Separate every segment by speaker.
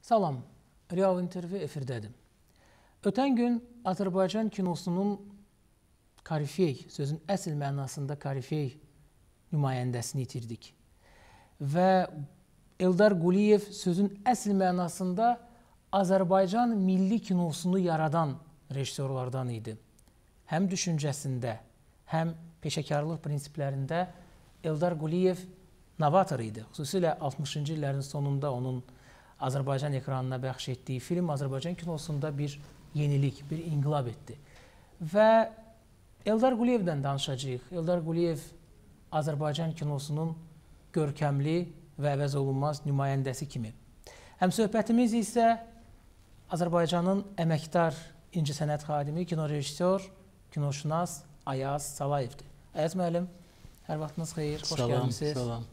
Speaker 1: Salam, Real intervyu efirdədir. Ötən gün Azərbaycan kinosunun korifey, sözün əsl mənasında korifey nümayəndəsini itirdik. Və Eldar Quliyev sözün əsl mənasında Azərbaycan milli kinosunu yaradan rejissorlardan idi. Həm düşüncəsində, həm peşəkarlıq prinsiplərində Eldar Quliyev novator idi. Xüsusilə 60-cı illərin sonunda onun Azərbaycan ekranına bəxş etdiyi film Azərbaycan kinosunda bir yenilik, bir inqilab etdi. Və Eldar Quliyevdən danışacağıq. Eldar Quliyev Azərbaycan kinosunun görkəmli və əvəz olunmaz nümayəndəsi kimi. Həmsöhbətimiz isə Azərbaycanın əməkdar incəsənət xadimi, kinorejissor, kinoşünas Ayaz Salayevdir. Ayaz müəllim, hər vaxtınız xeyir, xoş gəlmişsiniz.
Speaker 2: Salam.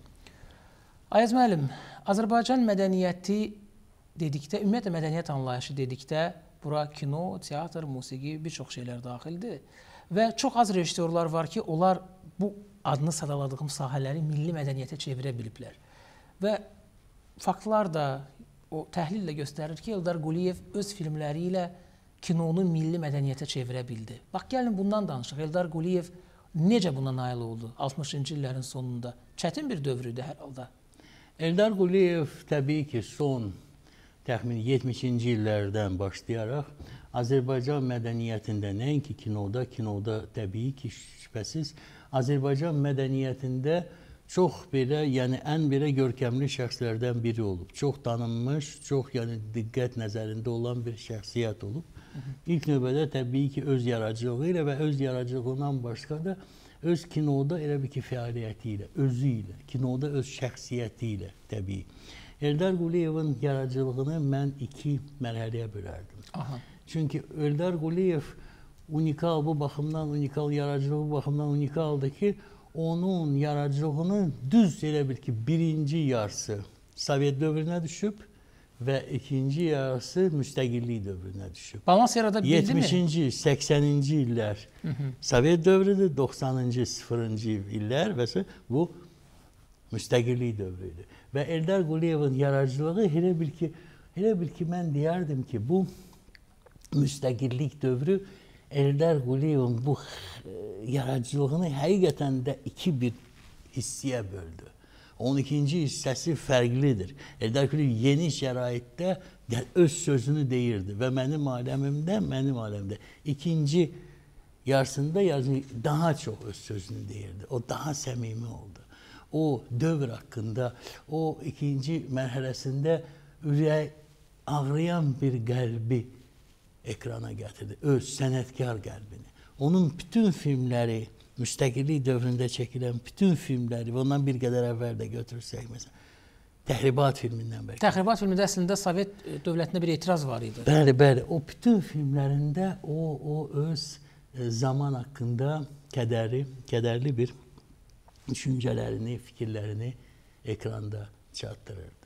Speaker 1: Ayaz müəllim, Azərbaycan mədəniyyəti dedikdə, ümumiyyətlə mədəniyyət anlayışı dedikdə, bura kino, teatr, musiqi, bir çox şeylər daxildir. Və çox az rejissorlar var ki, onlar bu adını sadaladığım sahələri milli mədəniyyətə çevirə biliblər. Və faktlar da, o təhlillə göstərir ki, Eldar Quliyev öz filmləri ilə kinonu milli mədəniyyətə çevirə bildi. Bax, gəlin bundan danışıq. Eldar Quliyev necə buna nail oldu 60-cı illərin sonunda? Çətin bir dövrüydü hər halda.
Speaker 2: Eldar Quliyev təbii ki, son təxmini 70-ci illərdən başlayaraq Azərbaycan mədəniyyətində, nəinki kinoda təbii ki, şübhəsiz, Azərbaycan mədəniyyətində çox belə, yəni ən belə görkəmli şəxslərdən biri olub. Çox tanınmış, çox diqqət nəzərində olan bir şəxsiyyət olub. İlk növbədə təbii ki, öz yaradıcılığı ilə və öz yaradıcılığından başqa da öz kinoda elə bir ki, fəaliyyəti ilə, özü ilə, kinoda öz şəxsiyyəti ilə təbii. Eldar Quliyevin yaradıcılığını mən iki mərhələyə bölərdim. Çünki Eldar Quliyev unikal, bu baxımdan unikal, yaradıcılığı bu baxımdan unikaldır ki, onun yaradıcılığını düz elə bil ki, birinci yarısı Sovet dövrünə düşüb və ikinci yarısı müstəqillik dövrünə düşüb.
Speaker 1: Balans yarada bildi mi?
Speaker 2: 70-ci, 80-ci illər Sovet dövrüdür, 90-cı, 0-cı illər və bu müstəqillik dövrüdür. Və Eldar Quliyevin yaradıcılığı elə bil ki, mən deyərdim ki, bu müstəqillik dövrü Eldar Quliyevin bu yaradıcılığını həqiqətən də bir hissəyə böldü. 12-ci hissəsi fərqlidir. Eldar Quliyev yeni şəraitdə öz sözünü deyirdi və mənim aləmimdə ikinci yarısında daha çox öz sözünü deyirdi. O daha səmimi oldu. O dövr haqqında, o ikinci mərhələsində ürək ağrıyan bir qəlbi ekrana gətirdi. Öz sənətkar qəlbini. Onun bütün filmləri, müstəqillik dövründə çəkilən bütün filmləri və ondan bir qədər əvvəl də götürsək, məsələn, Təhribat filmindən bəlkə.
Speaker 1: Təhribat filmində əslində Sovet dövlətində bir etiraz var idi.
Speaker 2: Bəli. O bütün filmlərində o öz zaman haqqında kədərli bir düşüncələrini, fikirlərini ekranda çatdırırdı.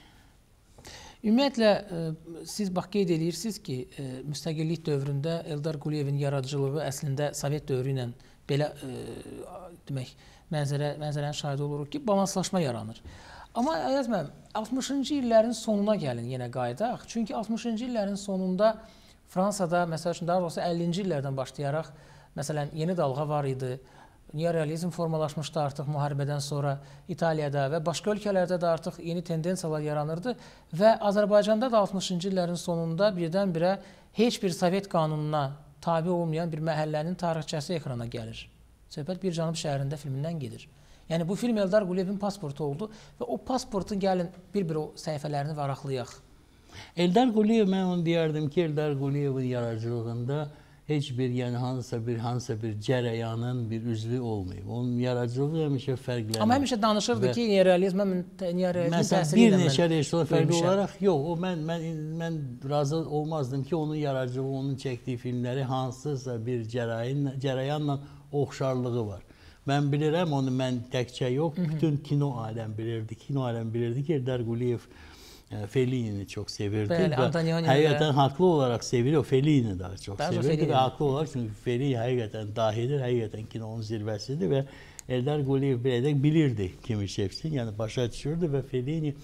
Speaker 1: Ümumiyyətlə, siz bax qeyd edirsiniz ki, müstəqillik dövründə Eldar Quliyevin yaradıcılığı əslində Sovet dövrü ilə belə demək, mənzərənin şahidi oluruq ki, balanslaşma yaranır. Amma Ayaz müəllim, 60-cı illərin sonuna gəlin yenə qayıdaq. Çünki 60-cı illərin sonunda Fransada, məsəl üçün, daha doğrusu 50-ci illərdən başlayaraq, məsələn, yeni dalğa var idi. Neorealizm formalaşmışdı artıq müharibədən sonra İtaliyada və başqa ölkələrdə də artıq yeni tendensiyalar yaranırdı və Azərbaycanda da 60-cı illərin sonunda birdən-birə heç bir Sovet qanununa tabi olmayan bir məhəllənin tarixçəsi ekrana gəlir. Söhbət Bir Cənub şəhərində filmindən gedir. Yəni bu film Eldar Quliyevin pasportu oldu və o pasportun gəlin bir-bir o səhifələrini varaqlayaq.
Speaker 2: Eldar Quliyev, mən onu deyərdim ki, Eldar Quliyevin yaradıcılığında heç bir, yəni hansısa bir cərəyanın bir üzvü olmayıb. Onun yaradıcılığı həmişə fərqlənir.
Speaker 1: Amma həmişə danışırdı ki, neorealizm təsiri ilə mən
Speaker 2: məsələn, bir neçə rejissor fərqli olaraq, yox, mən razı olmazdım ki, onun yaradıcılığı, onun çəkdiyi filmləri hansısa bir cərəyanla oxşarlığı var. Mən bilirəm, onu mən təkcə yox, bütün kino aləm bilirdi. Kino aləm bilirdi ki, Eldar Quliyev Fellini'ni çok sevirdi. Həqiqətən haqlı olaraq sevir, o Fellini daha çok sevirdi və haqlı olaraq, çünki Fellini həqiqətən dahidir, həqiqətən kinonun zirvəsidir və Eldar Quliyev bilirdi kimi şefsin, yəni başa düşürdü və Fellini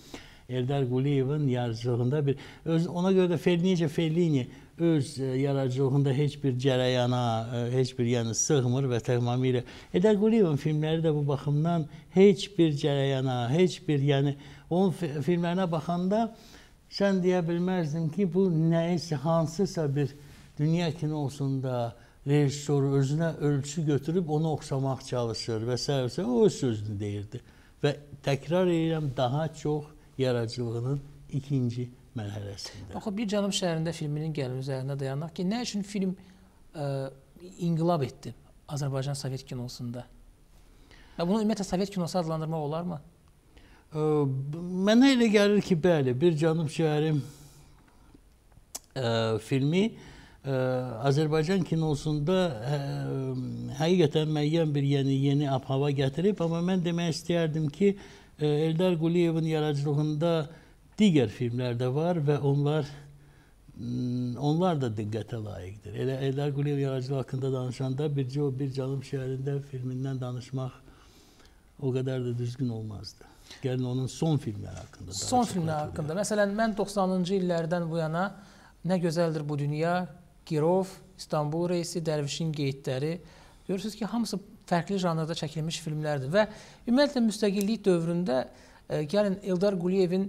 Speaker 2: Eldar Quliyevin yaradıcılığında ona görə də Fellini öz yaradıcılığında heç bir cərəyana, heç bir yəni sığmır və tamamilə Eldar Quliyevin filmləri də bu baxımdan heç bir cərəyana, heç bir yəni onun filmlərinə baxanda sən deyə bilməzdin ki, bu nəyisə hansısa bir dünya kinosunda rejissoru özünə ölçü götürüb onu oxşamaq çalışır və s. O öz sözünü deyirdi. Və təkrar edirəm, daha çox yaradıcılığının ikinci mərhələsində.
Speaker 1: Baxın, Bir Cənub şəhərində filminin gəlimi üzərində dayanaq ki, nə üçün film inqilab etdi Azərbaycan Sovet kinosunda? Və bunu ümumiyyətlə Sovet kinosu adlandırmaq olarmı?
Speaker 2: Mənə elə gəlir ki, bəli, Bir Cənub şəhəri filmi Azərbaycan kinosunda həqiqətən müəyyən bir yeni ab-hava gətirib, amma mən demək istəyərdim ki, Eldar Quliyevin yaradıcılığında digər filmlər də var və onlar da diqqətə layiqdir. Elə Eldar Quliyev yaradıcılığı haqqında danışanda Bir Cənub şəhərində filmindən danışmaq o qədər də düzgün olmazdı. Gəlin onun son filmləri haqqında danışaq.
Speaker 1: Son filmlər haqqında. Məsələn, mən 90-cı illərdən bu yana Nə gözəldir bu dünya, Girov, İstanbul reysi, Dərvişin qeydləri. Görürsünüz ki, hamısı fərqli janrda çəkilmiş filmlərdir və ümumiyyətlə müstəqillik dövründə gəlin Eldar Quliyevin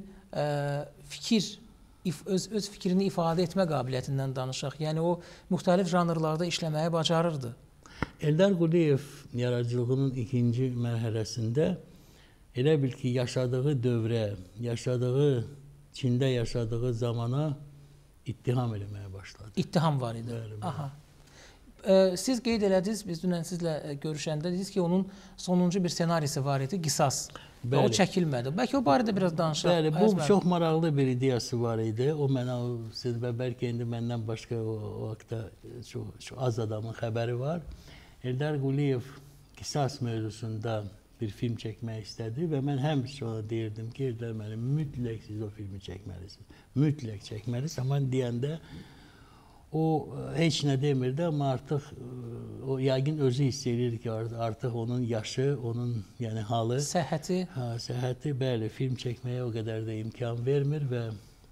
Speaker 1: öz fikrini ifadə etmə qabiliyyətindən danışaq. Yəni o müxtəlif janrlarda işləməyi bacarırdı.
Speaker 2: Eldar Quliyev yaradıcılığının ikinci mərhələsində elə bil ki, yaşadığı dövrə, Çində yaşadığı zamana ittiham eləməyə başladı.
Speaker 1: İttiham var idi.
Speaker 2: Bəli, bəli.
Speaker 1: Aha. Siz qeyd elədiniz, biz dünən sizlə görüşəndə dediniz ki, onun sonuncu bir senarisi var idi, Qisas. Və o çəkilmədi. Bəlkə o barədə biraz danışaq.
Speaker 2: Bəli, bu çox maraqlı bir ideyası var idi. O mənə, bəlkə indi məndən başqa o vaxtda çox az adamın xəbəri var. Eldar Quliyev Qisas mövzusunda bir film çəkmək istədi və mən həmişə ona deyirdim ki, Eldar müəllim, mütləq siz o filmi çəkməlisiniz. Mütləq çəkməlisiniz. Amma deyəndə o heç nə demirdi, amma artıq o yəqin özü hiss edir ki, artıq onun yaşı, onun yəni halı, səhhəti, bəli, film çəkməyə o qədər də imkan vermir və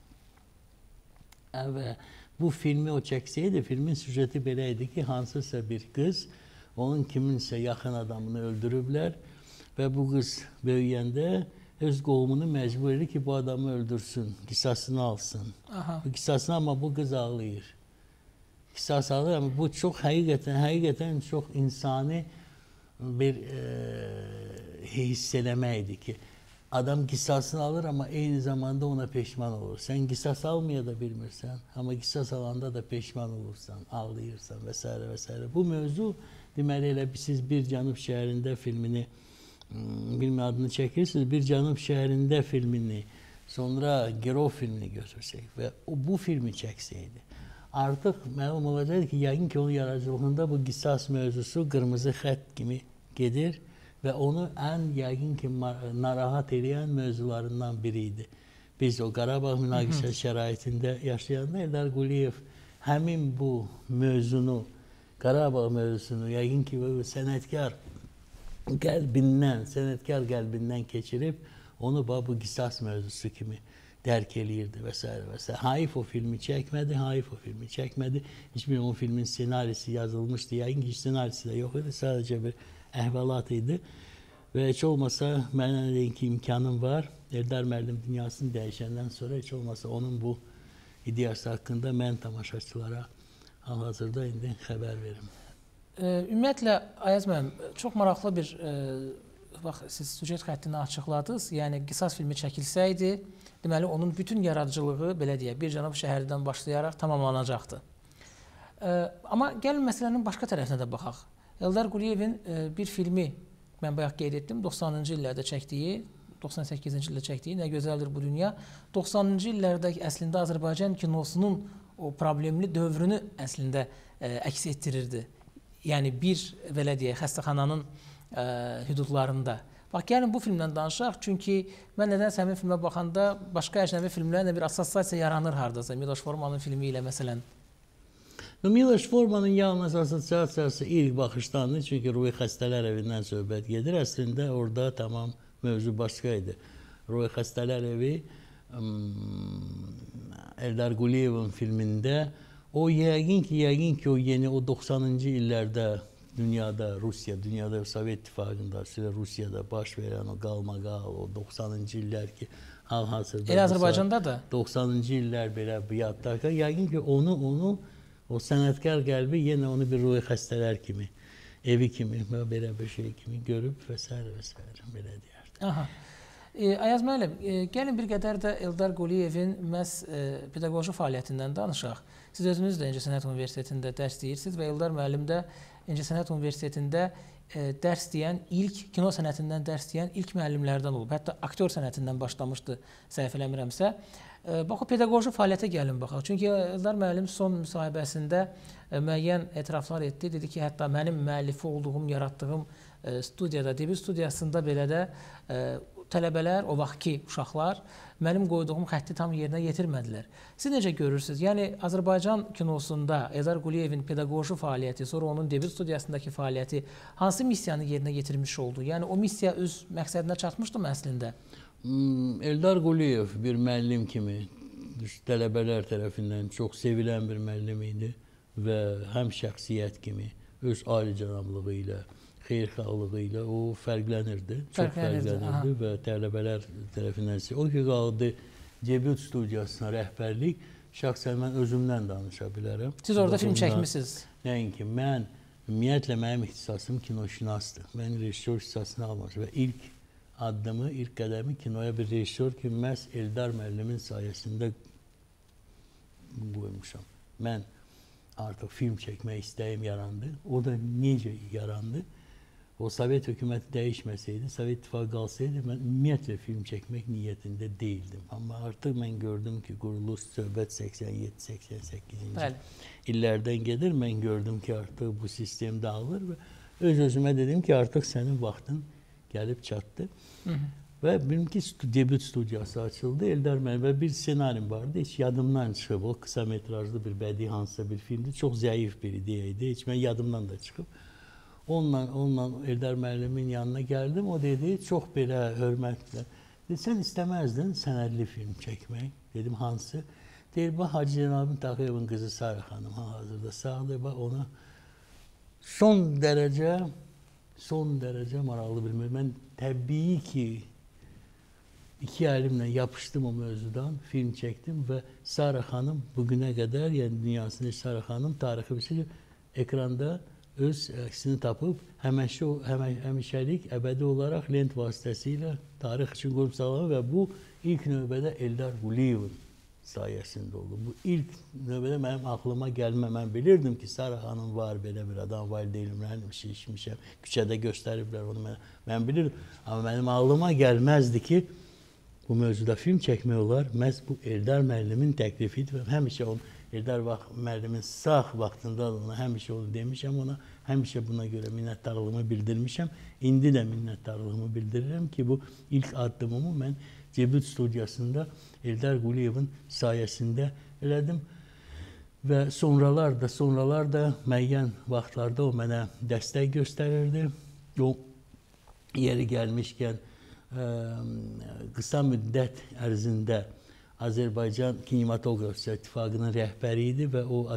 Speaker 2: bu filmi o çəksəydi, filmin süjeti belə idi ki, hansısa bir qız onun kiminsə yaxın adamını öldürüblər və bu qız böyüyəndə öz qovumunu məcbur edir ki, bu adamı öldürsün, qisasını alsın. Bu qisasını, amma bu qız ağlayır. Qisas alır, amma bu çox həqiqətən çox insani bir hiss eləməkdir ki, adam qisasını alır, amma eyni zamanda ona peşman olur. Sən qisas almaya da bilmirsən, amma qisas alanda da peşman olursan, ağlayırsan və s. və s. Bu mövzu, deməli, elə siz Bir Cənub şəhərində filmini, bilmə adını çəkirsiniz, Bir Cənub şəhərində filmini, sonra Girov filmini götürsək və bu filmi çəksəydi, artıq məlum olacaqdır ki, yəqin ki, onun yaradıcılığında bu qisas mövzusu qırmızı xətt kimi gedir və onu ən yəqin ki, narahat edən mövzularından biri idi. Biz o Qarabağ münaqişə şəraitində yaşayanda Eldar Quliyev həmin bu mövzunu, Qarabağ mövzusunu yəqin ki, sənətkar qəlbindən keçirib onu bu qisas mövzusu kimi dərk eləyirdi və s. və s. Haif o filmi çəkmədi. Heç bir o filmin senarisi yazılmışdı. Yəqin ki, senarisi də yox idi. Sadəcə bir əhvalat idi. Və heç olmasa mənə deyin ki, imkanım var. Eldar müəllim dünyasını dəyişəndən sonra heç olmasa onun bu ideyası haqqında mən tamaşaçılara hal-hazırda indi xəbər verim.
Speaker 1: Ümumiyyətlə, Ayaz müəllim, çox maraqlı bir, siz süjet xəttini açıqladınız. Yəni, Qisas filmi çəkilsəydi, deməli, onun bütün yaradıcılığı, belə deyək, Bir Cənub şəhərdən başlayaraq tamamlanacaqdı. Amma gəlin məsələnin başqa tərəfinə də baxaq. Eldar Quliyevin bir filmi, mən bayaq qeyd etdim, 90-cı illərdə çəkdiyi, 98-ci ildə çəkdiyi Nə gözəldir bu dünya, 90-cı illərdə əslində Azərbaycan kinosunun o problemli dövrünü əslində əks etdirirdi. Yəni, bir, belə deyək, xəstəxananın hüdudlarında. Bax, gəlin bu filmdən danışaq, çünki mən nədənsə həmin filmə baxanda başqa əcnəbi filmlərlə bir assosiasiya yaranır hardasa, Miloš Formanın filmi ilə məsələn.
Speaker 2: Miloš Formanın yalnız assosiasiyası ilk baxışdandır, çünki ruhi xəstələr evindən söhbət gedir. Əslində, orada tamam mövzu başqa idi. Ruhi xəstələr evi Eldar Guliyevin filmində o yəqin ki o yeni o 90-cı illərdə dünyada Sovet İttifaqında, Rusiyada baş verən o qalmaqal, o 90-cı illər ki, hal-hazırda
Speaker 1: Azərbaycanda da
Speaker 2: 90-cı illər belə yadda. Yəqin ki onu o sənətkar qəlbi yenə onu bir ruhi xəstələr kimi, evi kimi, belə bir şey kimi görüb və s. belə deyərdim.
Speaker 1: Aha. Ayaz müəllim, gəlin bir qədər də Eldar Quliyevin məhz pedaqoji fəaliyyətindən danışaq. Siz özünüz də İncəsənət Universitetində dərs deyirsiniz və Eldar müəllim də İncəsənət Universitetində dərs deyən, kino sənətindən dərs deyən ilk müəllimlərdən olub. Hətta aktyor sənətindən başlamışdı, səhv eləmirəmsə. Bax, o pedaqoji fəaliyyətə gəlin baxaq. Çünki Eldar müəllim son müsahibəsində müəyyən etiraflar etdi. Dedi ki, hətta mənim müəllifi olduğum, yaratdığım studiyada, debüt studiyasında belə də tələbələr, o vaxtki uşaqlar mənim qoyduğum xətti tam yerinə yetirmədilər. Siz necə görürsünüz? Yəni, Azərbaycan kinosunda Eldar Quliyevin pedaqoji fəaliyyəti, sonra onun debüt studiyasındakı fəaliyyəti hansı missiyanı yerinə yetirmiş oldu? Yəni, o missiya öz məqsədinə çatmışdımı əslində?
Speaker 2: Eldar Quliyev bir müəllim kimi tələbələr tərəfindən çox sevilən bir müəllim idi və həm şəxsiyyət kimi öz alicənablığı ilə, xeyirxahlığı ilə o fərqlənirdi. Çox fərqlənirdi və tələbələr tərəfindən o ki qaldı debüt studiyasına rəhbərlik, şəxsən mən özümdən danışa bilərəm.
Speaker 1: Siz orada film çəkmisiniz?
Speaker 2: Nəinki, mən ümumiyyətlə mənim ixtisasım kinoşünasdır. Mən rejissor ixtisasını almışam və ilk addımı, ilk qədəmi kinoya bir rejissor kimi məhz Eldar müəllimin sayəsində qoymuşam. Mən artıq film çəkmək istəyim yarandı. O da necə yarandı? O Sovet hökuməti dəyişməsəydi, Sovet İttifaqı qalsaydı, mən ümumiyyətlə film çəkmək niyyətində deyildim. Amma artıq mən gördüm ki, quruluş söhbət 87-88-ci illərdən gedir. Mən gördüm ki, artıq bu sistem dağılır və öz-özümə dedim ki, artıq sənin vaxtın gəlib çatdı. Və bilim ki, debüt studiyası açıldı. Eldar müəllim və bir ssenarim vardı. Heç yadımdan çıxıb. O qısa metrajlı bir bədii hansısa bir filmdir. Çox zəif bir ideya idi. Heç mən yadımdan da çıxıb. Onunla Eldar müəllimin yanına gəldim. O dedi, çox belə hörmətlə. Dedi, sən istəməzdin sənədli film çəkmək. Dedim, hansı? Deyir, bax, Hacı Cənabın Taxıyevin qızı Sarı xanım hazırda sağdır. Bax, ona son dərəcə maraqlı bir mən təbii ki, iki əlimlə yapışdım o mövzudan, film çəkdim və Sarı xanım bugünə qədər, yəni dünyasında Sarı xanım tarixi bir şey ekranda öz əksini tapıb, həmişəlik, əbədi olaraq lent vasitəsilə tarix üçün qoyub sağlamı və bu ilk növbədə Eldar Quliyevin sayəsində oldu. Bu ilk növbədə mənim aklıma gəlmə. Mən bilirdim ki, Sarı xanım var, belə bir adam var, deyilməm, şişmişəm, küçədə göstəriblər onu. Mən bilirdim, amma mənim ağlıma gəlməzdi ki, bu mövzuda film çəkmək olar. Məhz bu Eldar müəllimin təklifidir və həmişə onu Eldar müəllimin sağ vaxtında ona həmişə onu demişəm, ona həmişə buna görə minnətdarlığımı bildirmişəm. İndi də minnətdarlığımı bildirirəm ki, bu ilk addımımı mən debüt studiyasında Eldar Quliyevin sayəsində elədim və sonralar da müəyyən vaxtlarda o mənə dəstək göstərirdi. O yeri gəlmişkən qısa müddət ərzində Azərbaycan Kinematografçılar İttifaqının rəhbəri idi və o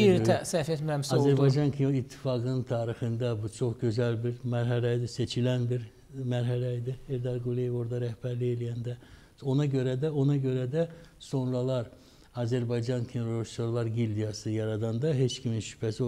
Speaker 2: Azərbaycan Kino İttifaqının tarixində bu çox gözəl bir mərhələ idi, seçilən bir mərhələ idi. Eldar Quliyev orada rəhbərlik eləyəndə. Ona görə də sonralar Azərbaycan Kinorejissorlar Gildiyası yaradanda heç kimin şübhəsi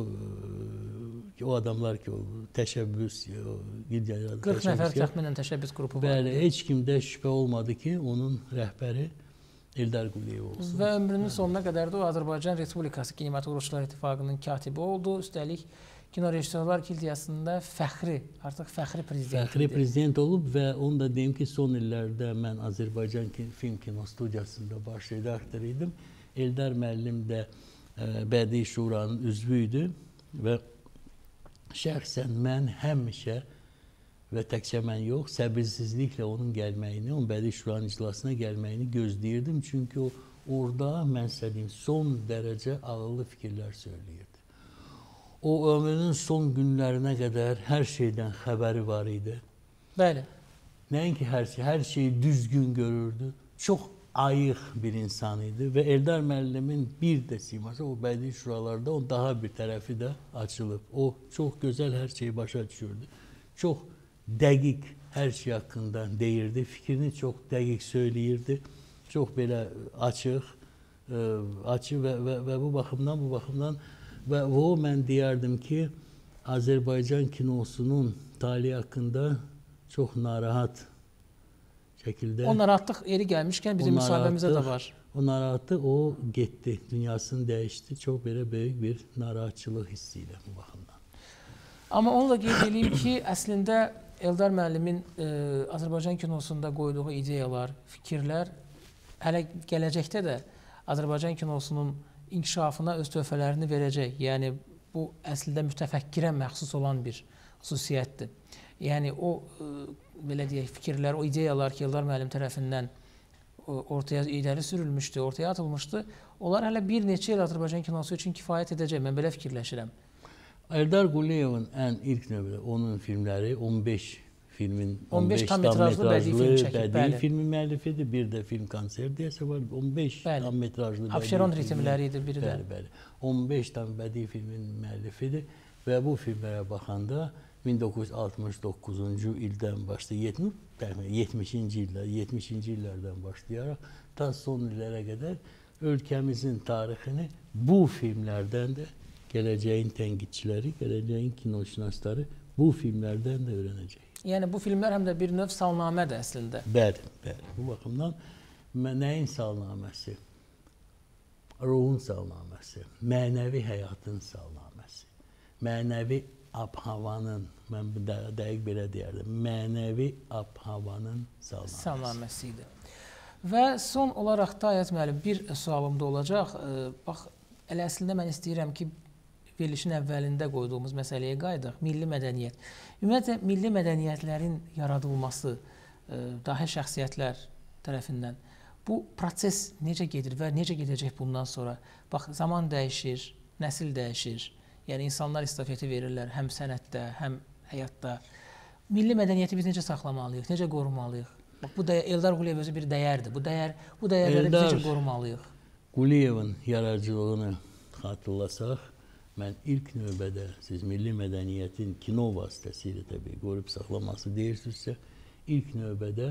Speaker 2: o adamlar ki, o təşəbbüs, gildiya yaradı.
Speaker 1: 40 nəfər təxminən təşəbbüs qrupu var.
Speaker 2: Bəli, heç kimdə şübhə olmadı ki, onun rəhbəri Eldar Quliyev olsun.
Speaker 1: Və ömrünün sonuna qədər də o Azərbaycan Respublikası Kinematografçılar İttifaqının katibi oldu. Üstəlik Kinorejissorlar Gildiyasında artıq fəxri prezident idi.
Speaker 2: Fəxri prezident olub və onu da deyim ki, son illərdə mən Azərbaycan Film Kino Studiyasında baş redaktor idim. Eldar müəllim də Bədii Şuranın üzvü idi və şəxsən mən həmişə və təkcə mən yox, səbirsizliklə onun gəlməyini, onun Bədii Şuranın iclasına gəlməyini gözləyirdim. Çünki orada mən istədiyim son dərəcə ağıllı fikirlər söyləyirdi. O ömrünün son günlərinə qədər hər şeydən xəbəri var idi.
Speaker 1: Bəli.
Speaker 2: Nəinki hər şeyi düzgün görürdü. Çox ayıq bir insan idi və Eldar müəllimin bir də siması o bədii şuralarda o daha bir tərəfi də açılıb. O çox gözəl hər şeyi başa düşürdü. Çox dəqiq hər şey haqqında deyirdi, fikrini çox dəqiq söyləyirdi. Çox belə açıq və bu baxımdan və o mən deyərdim ki, Azərbaycan kinosunun talihi haqqında çox narahat şəkildə.
Speaker 1: O narahatlıq yeri gəlmişkən bizim müsahibəmizdə də var.
Speaker 2: O narahatlıq o getdi, dünyasını dəyişdi. Çox belə böyük bir narahatçılıq hissi ilə bu baxımdan.
Speaker 1: Amma onunla qeyd edeyim ki, əslində Eldar müəllimin Azərbaycan kinosunda qoyduğu ideyalar, fikirlər hələ gələcəkdə də Azərbaycan kinosunun inkişafına öz töhfələrini verəcək. Yəni bu əslində mütəfəkkirə məxsus olan bir xüsusiyyətdir. Yəni o belə deyək fikirlər, o ideyalar ki, Eldar müəllim tərəfindən ortaya irəli sürülmüşdü, ortaya atılmışdı. Onlar hələ bir neçə il Azərbaycan kinosu üçün kifayət edəcək. Mən belə fikirləşirəm.
Speaker 2: Eldar Quliyevin ən ilk növbədə onun filmləri 15 filmin
Speaker 1: 15 tam metrajlı
Speaker 2: bədii filmin müəllifidir. Bir də film konser deyəsə var. 15 tam metrajlı
Speaker 1: Abşeron ritmləri idi biri də.
Speaker 2: Bəli. 15 tam bədii filmin müəllifidir və bu filmlərə baxanda 1969-cu ildən başlayıb 70-ci illərdən başlayaraq ta son illərə qədər ölkəmizin tarixini bu filmlərdən də gələcəyin tənqidçiləri, gələcəyin kinoşünasları bu filmlərdən də öyrənəcək.
Speaker 1: Yəni bu filmlər həm də bir növ salnamədir əslində.
Speaker 2: Bəli. Bu baxımdan nəyin salnaməsi? Ruhun salnaməsi, mənəvi həyatın salnaməsi, mənəvi ab-havanın, mən dəqiq belə deyərdim, mənəvi ab-havanın
Speaker 1: salnaməsi idi. Və son olaraq da Ayaz müəllim bir sualım da olacaq. Bax, elə əslində mən istəyirəm ki, verilişin əvvəlində qoyduğumuz məsələyə qayıdaq. Milli mədəniyyət. Ümumiyyətlə, milli mədəniyyətlərin yaradılması dahi şəxsiyyətlər tərəfindən bu proses necə gedir və necə gedəcək bundan sonra? Bax, zaman dəyişir, nəsil dəyişir. Yəni, insanlar istafeti verirlər həm sənətdə, həm həyatda. Milli mədəniyyəti biz necə saxlamalıyıq, necə qorumalıyıq? Bax, bu Eldar Quliyev özü bir dəyərdir. Bu dəyərləri biz necə qorumalıyıq?
Speaker 2: Quliyevin yaradıcılığını xatırlasaq, mən ilk növbədə siz milli mədəniyyətin kino vasitəsilə təbii qoruyub saxlaması deyirsinizsə, ilk növbədə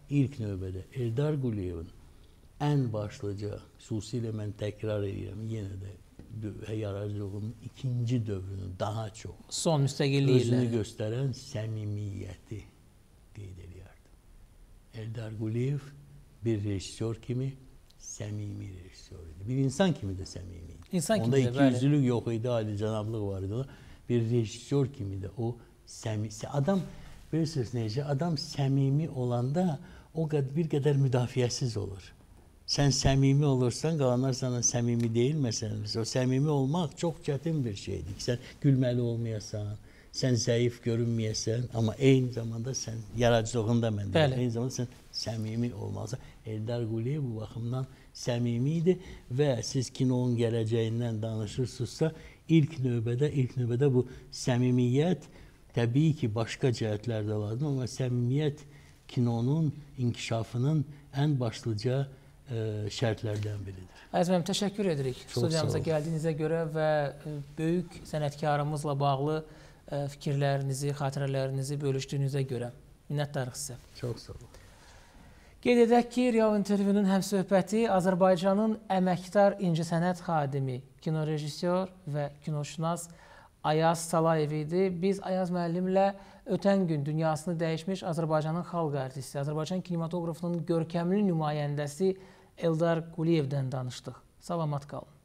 Speaker 2: Eldar Quliyevin ən başlıca, xüsusilə mən təkrar edirəm, yenə də yaradıcılığının ikinci dövrünü daha çox
Speaker 1: son müstəqilliyi
Speaker 2: özünü göstərən səmimiyyəti qeyd edirdim. Eldar Quliyev bir rejissor kimi səmimi rejissor idi. Bir insan kimi də səmimi idi. Onda ikiyüzlülük yox idi, alicənablıq var idi. Bir rejissor kimi də o səmimi. Adam, bilirsiniz necə, adam səmimi olanda o bir qədər müdafiəsiz olur. Sən səmimi olursan, qalanlar sana səmimi deyilməsən, o səmimi olmaq çox çətin bir şeydir. Sən gülməli olmayasan, sən zəif görünməyəsən, amma eyni zamanda sən yaradıcılığında mən deyirəm, eyni zamanda sən səmimi olmalısan. Eldar Quliyev bu baxımdan səmimi idi və siz kinonun gələcəyindən danışırsınızsa, ilk növbədə bu səmimiyyət təbii ki, başqa cəhətlər də lazım, amma səmimiyyət kinonun inkişafının ən başlıca şərtlərdən biridir.
Speaker 1: Əziz müəllim, təşəkkür edirik studiyamıza gəldiyinizə görə və böyük sənətkarımızla bağlı fikirlərinizi, xatirələrinizi bölüşdüyünüzə görə. Minnətdarıq sizə.
Speaker 2: Çox sağ olun.
Speaker 1: Qeyd edək ki, Real intervyunun həmsöhbəti Azərbaycanın əməkdar incəsənət xadimi, kinorejissor və kinoşünas Ayaz Salayev idi. Biz Ayaz müəllimlə ötən gün dünyasını dəyişmiş Azərbaycanın xalq artisti, Azərbaycan kinematoqrafının görkəmli nümayəndəsi Eldar Quliyevdən danışdıq. Salamat qalın.